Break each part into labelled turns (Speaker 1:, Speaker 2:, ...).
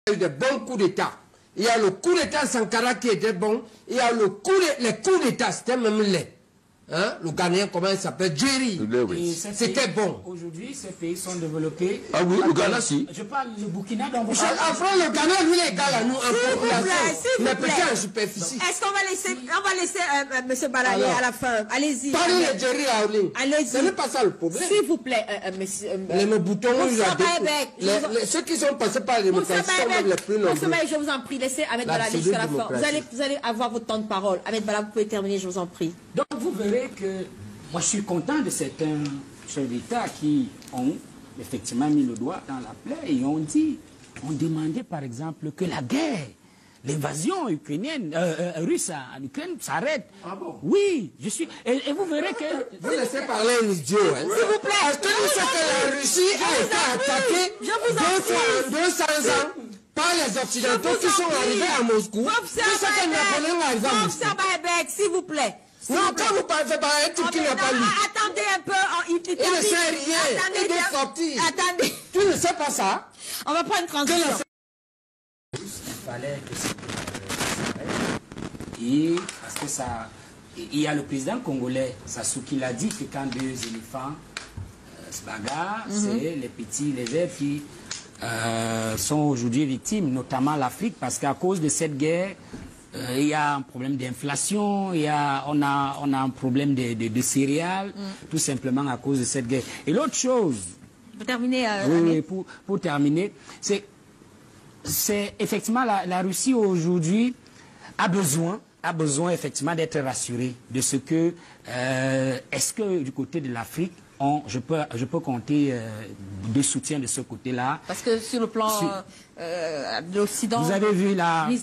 Speaker 1: Il y a eu de bons coups d'État. Il y a le coup d'État Sankara qui était bon. Il y a les coups d'État, c'était même laid. Hein? Le Ghanéen, comment il s'appelle? Jerry. C'était bon.
Speaker 2: Aujourd'hui, ces pays sont développés.
Speaker 3: Ah oui, le Ghana, si.
Speaker 2: Je parle du Burkina. Donc
Speaker 1: après, le Ghana, lui, est égal à nous en population. Mais peut-être en superficie.
Speaker 4: Est-ce qu'on va laisser M. Balaye à la fin? Allez-y.
Speaker 1: Parlez de Jerry Aoulin.
Speaker 4: Allez-y.
Speaker 1: Ce n'est pas ça le problème.
Speaker 4: S'il vous plaît, monsieur.
Speaker 1: Les boutons, ceux qui sont passés par les démocraties sont les plus nombreux.
Speaker 4: Je vous en prie, laissez Ahmed Bala jusqu'à la fin. Vous allez avoir votre temps de parole. Ahmed Bala, vous pouvez terminer, je vous en prie.
Speaker 2: Donc vous verrez que moi je suis content de certains chefs d'État qui ont effectivement mis le doigt dans la plaie et ont demandé par exemple que la guerre, l'invasion ukrainienne, russe en Ukraine s'arrête.
Speaker 1: Ah bon?
Speaker 2: Oui, je suis. Et vous verrez que.
Speaker 1: Vous laissez parler un idiot. Hein?
Speaker 4: S'il vous plaît.
Speaker 1: Est-ce que vous savez que la Russie a été attaquée 200 ans par les Occidentaux qui sont arrivés à Moscou?
Speaker 4: Professeur Baebek, s'il vous plaît.
Speaker 1: Non, quand vous parlez par un truc qui n'a pas lu.
Speaker 4: Attendez un peu.
Speaker 1: Il ne sait rien. Il est sorti.
Speaker 4: Attendez.
Speaker 1: Tu ne sais pas ça?
Speaker 4: On va prendre une transition.
Speaker 2: Il fallait que ça s'arrête. Et parce que ça. Il y a le président congolais, Sassou, qui l'a dit que quand deux éléphants se bagarrent, c'est les petits, les aides qui sont aujourd'hui victimes, notamment l'Afrique, parce qu'à cause de cette guerre, il y a un problème d'inflation, on a un problème de céréales, tout simplement à cause de cette guerre. Et l'autre chose,
Speaker 4: pour terminer,
Speaker 2: pour terminer, c'est effectivement la Russie aujourd'hui a besoin effectivement d'être rassurée de ce que, est-ce que du côté de l'Afrique, je peux compter de soutien de ce côté-là.
Speaker 4: Parce que sur le plan de l'Occident...
Speaker 2: Vous avez vu,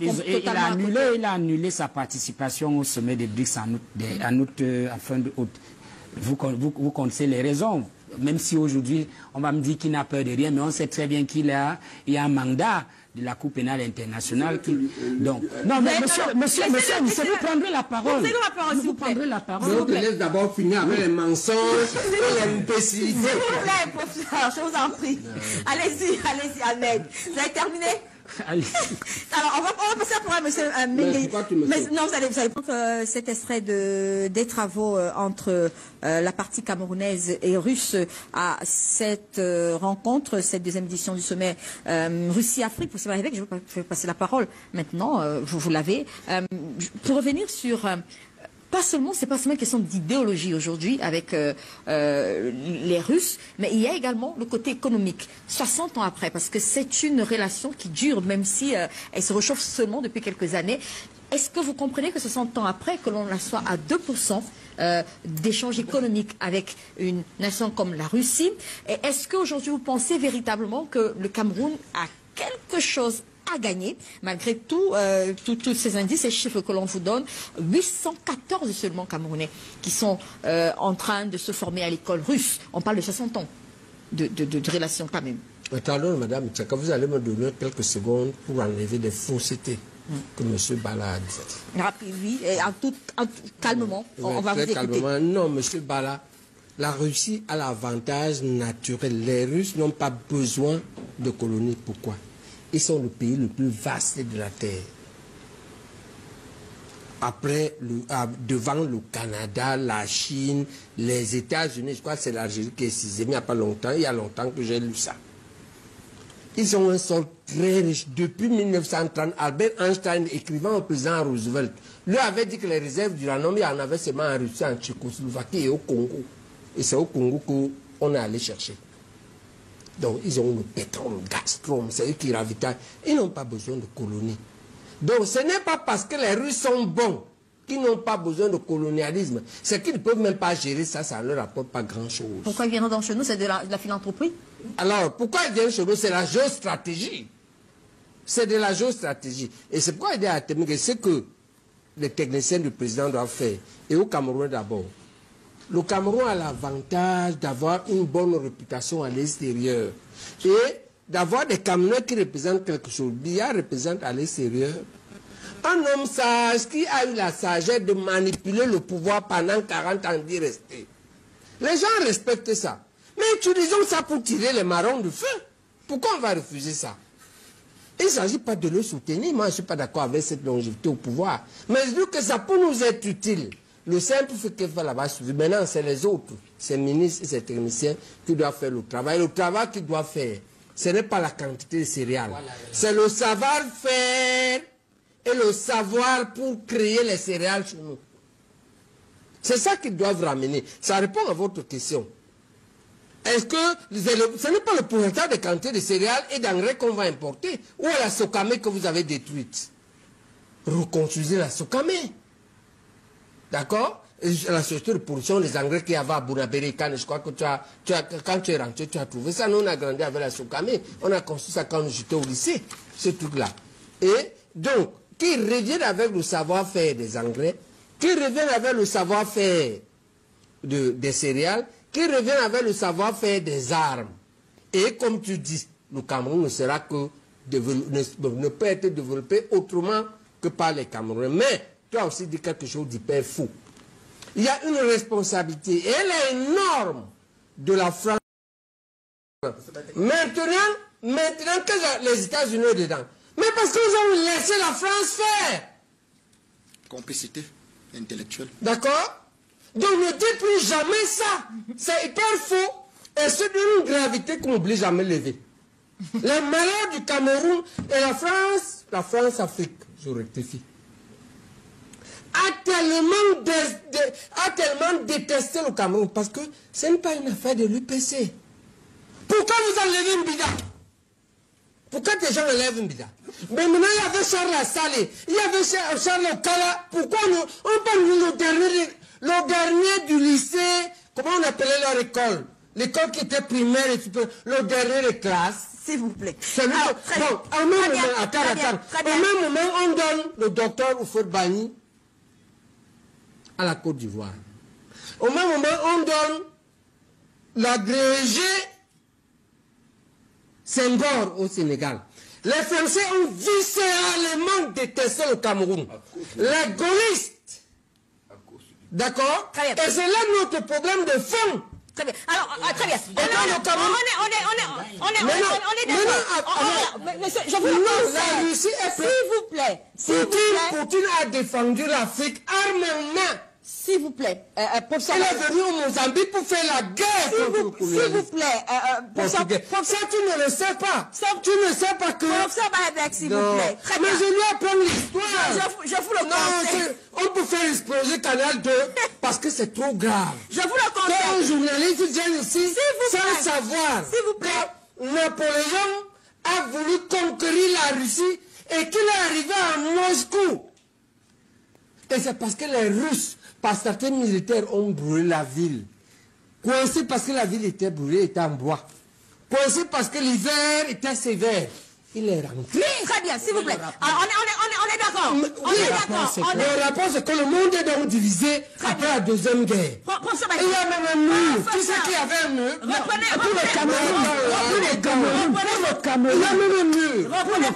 Speaker 2: il a annulé sa participation au sommet des BRICS en fin août. Vous connaissez les raisons. Même si aujourd'hui, on va me dire qu'il n'a peur de rien, mais on sait très bien qu'il y a un mandat de la Cour pénale internationale. Donc, non, mais monsieur, vous prendrez la parole. Vous prendrez la parole.
Speaker 1: Je vous laisse d'abord finir avec les mensonges et l'imbécilité.
Speaker 4: S'il vous plaît, professeur, je vous en prie. Allez-y, Ahmed. Vous avez terminé? Alors, on va passer pour monsieur Mendy. Non, vous allez prendre cet extrait des travaux entre la partie camerounaise et russe à cette rencontre, cette deuxième édition du sommet Russie-Afrique. Pour Avec, je vais passer la parole maintenant, vous l'avez. Pour revenir sur... c'est pas seulement une question d'idéologie aujourd'hui avec les Russes, mais il y a également le côté économique. 60 ans après, parce que c'est une relation qui dure, même si elle se réchauffe seulement depuis quelques années. Est-ce que vous comprenez que 60 ans après, que l'on soit à 2% d'échanges économiques avec une nation comme la Russie, et est-ce qu'aujourd'hui vous pensez véritablement que le Cameroun a quelque chose à gagner, malgré tous ces indices et chiffres que l'on vous donne? 814 seulement Camerounais qui sont en train de se former à l'école russe. On parle de 60 ans de relations quand même.
Speaker 1: Attendez, madame, quand vous allez me donner quelques secondes pour enlever des faussetés que M. Bala a dit.
Speaker 4: Oui, calmement, on va vous écouter. Calmement.
Speaker 1: Non, M. Bala, la Russie a l'avantage naturel. Les Russes n'ont pas besoin de colonies. Pourquoi? Ils sont le pays le plus vaste de la Terre. Après, devant le Canada, la Chine, les États-Unis, je crois que c'est l'Algérie qui est sixième, il n'y a pas longtemps, il y a longtemps que j'ai lu ça. Ils ont un sol très riche. Depuis 1930, Albert Einstein, écrivant au président Roosevelt, lui avait dit que les réserves d'uranium, il y en avait seulement en Russie, en Tchécoslovaquie et au Congo. Et c'est au Congo qu'on est allé chercher. Donc, ils ont le pétrole, le Gazprom, c'est eux qui ravitaillent. Ils n'ont pas besoin de colonies. Donc, ce n'est pas parce que les Russes sont bons qu'ils n'ont pas besoin de colonialisme. C'est qu'ils ne peuvent même pas gérer ça, ça ne leur apporte pas grand-chose.
Speaker 4: Pourquoi ils viennent dans chez nous? C'est de la philanthropie?
Speaker 1: Alors, pourquoi ils viennent chez nous? C'est la géostratégie. C'est de la géostratégie. Et c'est pourquoi il dit à Temike, c'est que les techniciens du président doivent faire. Et au Cameroun d'abord. Le Cameroun a l'avantage d'avoir une bonne réputation à l'extérieur. Et d'avoir des Camerounais qui représentent quelque chose. Biya représente à l'extérieur un homme sage qui a eu la sagesse de manipuler le pouvoir pendant 40 ans d'y rester. Les gens respectent ça. Mais utilisons ça pour tirer les marrons du feu. Pourquoi on va refuser ça? Il ne s'agit pas de le soutenir. Moi, je ne suis pas d'accord avec cette longévité au pouvoir. Mais je dis que ça peut nous être utile. Le simple fait qu'il va là-bas suivre. Maintenant, c'est les autres, ces ministres et ces techniciens qui doivent faire le travail. Le travail qu'ils doivent faire, ce n'est pas la quantité de céréales. Voilà, c'est le savoir-faire et le savoir pour créer les céréales chez nous. C'est ça qu'ils doivent ramener. Ça répond à votre question. Est-ce que ce n'est pas le pourcentage de quantité de céréales et d'engrais qu'on va importer ou la Socamé que vous avez détruite? Reconstruisez la Socamé. D'accord? La société de production des engrais qu'il y avait à Bounabérikane, je crois que quand tu es rentré, tu as trouvé ça. Nous, on a grandi avec la Socamé. On a construit ça quand j'étais au lycée, ce truc-là. Et donc, qui reviennent avec le savoir-faire des engrais, qui reviennent avec le savoir-faire des céréales, qui reviennent avec le savoir-faire des armes. Et comme tu dis, le Cameroun ne sera que ne peut être développé autrement que par les Camerounais. Mais tu as aussi dit quelque chose d'hyper fou. Il y a une responsabilité, et elle est énorme, de la France. Maintenant que les États-Unis sont dedans. Mais parce qu'ils ont laissé la France faire.
Speaker 3: Complicité intellectuelle.
Speaker 1: D'accord? Donc ne dites plus jamais ça. C'est hyper faux. Et c'est d'une gravité qu'on n'oublie jamais lever. Les malheurs du Cameroun et la France-Afrique, je rectifie, a tellement détesté le Cameroun parce que ce n'est pas une affaire de l'UPC. Pourquoi vous enlevez une bida? Pourquoi des gens enlèvent une bida? Mais maintenant il y avait Charles Assalé, il y avait Charles Okala. Pourquoi on parle le dernier du lycée, comment on appelait leur école? L'école qui était primaire et supérieure, le dernier de classe.
Speaker 4: S'il vous plaît.
Speaker 1: Bon, au même moment, on donne le docteur Oufouet-Bani à la Côte d'Ivoire. Au même moment, on donne l'agrégé Senghor au Sénégal. Les Français ont viscéralement détesté le Cameroun. Les gaullistes. D'accord? Et c'est là notre problème de fond.
Speaker 4: Très bien. Alors, très bien. On est d'accord. Monsieur, je vous le
Speaker 1: la Russie est
Speaker 4: s'il vous plaît.
Speaker 1: Poutine a défendu l'Afrique armement.
Speaker 4: S'il vous plaît.
Speaker 1: Il est venu au Mozambique pour faire la guerre.
Speaker 4: S'il vous plaît.
Speaker 1: Ça, tu ne le sais pas. Tu ne sais pas que...
Speaker 4: S'il vous plaît. Très bien.
Speaker 1: Mais je lui apprends l'histoire.
Speaker 4: Je vous le conseille.
Speaker 1: On peut faire exploser Canal 2 parce que c'est trop grave.
Speaker 4: Je vous le conseille.
Speaker 1: Quand un journaliste vient ici sans savoir
Speaker 4: s'il vous plaît.
Speaker 1: Napoléon a voulu conquérir la Russie et qu'il est arrivé à Moscou. Et c'est parce que les Russes, par certains militaires, ont brûlé la ville. Coincé parce que la ville était brûlée, était en bois. Coincé parce que l'hiver était sévère. Il est rentré.
Speaker 4: Très bien, s'il vous plaît. Alors, on est d'accord.
Speaker 1: Le rapport, c'est que le monde est donc divisé après la Deuxième Guerre. Il y a même un mur. Tu sais qu'il y avait un mur?
Speaker 4: Reprenez
Speaker 1: le Cameroun. Il y a même un mur.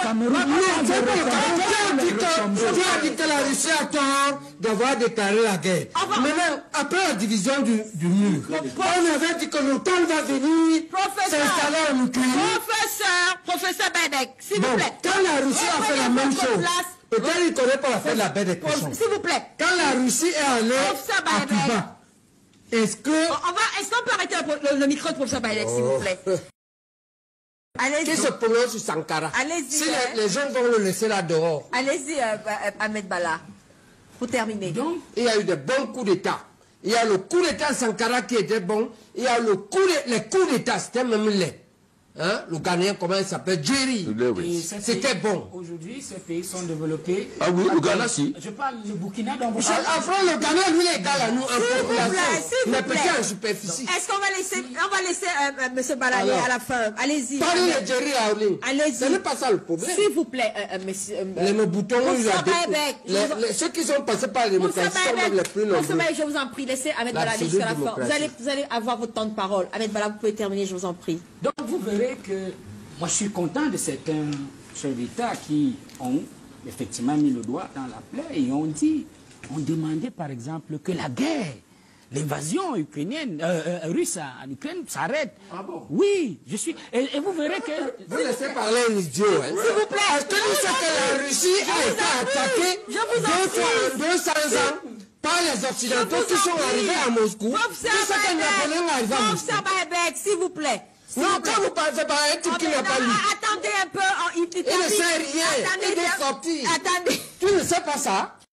Speaker 1: Tu as dit que la Russie a tort d'avoir déclaré la guerre. Maintenant, après la division du mur, on avait dit que l'OTAN va venir s'installer en Ukraine.
Speaker 4: Professeur Bédek, s'il vous plaît.
Speaker 1: Quand la Russie a fait la même chose, peut-être il ne connaît pas la fête de la baie des cochons.
Speaker 4: S'il vous plaît.
Speaker 1: Quand la Russie est allée à Cuba, est-ce
Speaker 4: qu'on peut arrêter le micro de professeur Bédek, s'il vous plaît?
Speaker 1: Qui se prononce sur Sankara?
Speaker 4: Allez-y.
Speaker 1: Si les gens vont le laisser là dehors.
Speaker 4: Allez-y, Ahmed Bala, pour terminer.
Speaker 1: Donc, il y a eu de bons coups d'État. Il y a le coup d'État Sankara qui était bon. Il y a les coups d'État, c'était même laid. Hein? Le Ghanéen, comment il s'appelle? Jerry. C'était bon.
Speaker 2: Aujourd'hui, ces pays sont développés.
Speaker 3: Ah oui, le Ghana, si.
Speaker 2: Je parle du Burkina, donc vous
Speaker 1: après, le Ghana, lui, est égal à nous en population. Mais peut-être en superficie.
Speaker 4: Est-ce qu'on va laisser M. Balaye à la fin? Allez-y.
Speaker 1: Parlez de Jerry Aoling.
Speaker 4: Allez-y.
Speaker 1: Ce n'est pas ça le problème.
Speaker 4: S'il vous plaît, monsieur.
Speaker 1: Les boutons, ceux qui sont passés par la démocratie sont même les plus nombreux.
Speaker 4: Je vous en prie, laissez Ahmed Bala jusqu'à la fin. Vous allez avoir votre temps de parole. Ahmed Bala, vous pouvez terminer, je vous en prie.
Speaker 2: Donc, vous verrez que moi je suis content de certains chefs d'État qui ont effectivement mis le doigt dans la plaie et ont demandé par exemple que la guerre l'invasion ukrainienne, russe en Ukraine s'arrête.
Speaker 1: Ah bon?
Speaker 2: Oui, je suis... Et vous verrez que...
Speaker 1: Vous laissez parler un idiot, hein?
Speaker 4: S'il vous plaît.
Speaker 1: Est-ce que vous savez que la Russie a été attaquée 200 ans par les Occidentaux qui sont arrivés à Moscou? C'est ça que Napoléon est arrivé à Moscou.
Speaker 4: S'il vous plaît.
Speaker 1: Non, quand vous parlez par un type qui n'a pas lu.
Speaker 4: Attendez un peu.
Speaker 1: Il ne sait rien. Il est sorti.
Speaker 4: Attendez.
Speaker 1: Tu ne sais pas ça?